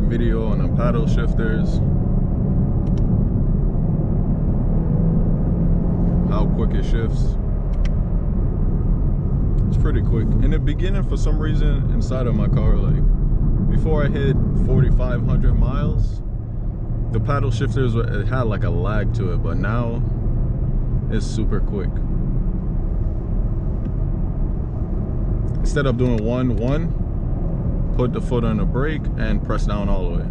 video on the paddle shifters, how quick it shifts. It's pretty quick. In the beginning, for some reason, inside of my car, like before I hit 4,500 miles, the paddle shifters, it had like a lag to it, but now it's super quick. Instead of doing one, put the foot on the brake and press down all the way.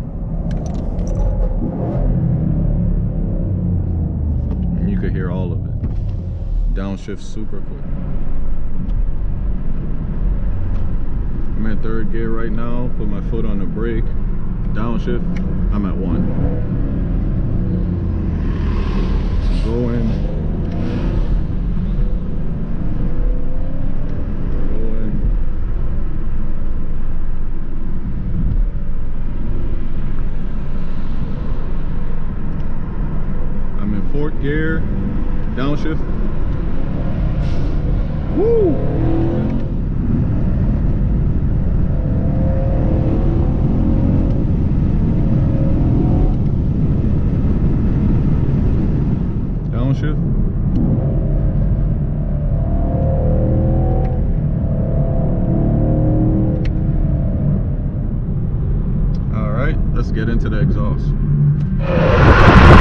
And you could hear all of it. Downshift super quick. I'm at 3rd gear right now, put my foot on the brake, downshift, I'm at 1. Going. I'm in 4th gear, downshift. Woo! Downshift. All right, let's get into the exhaust.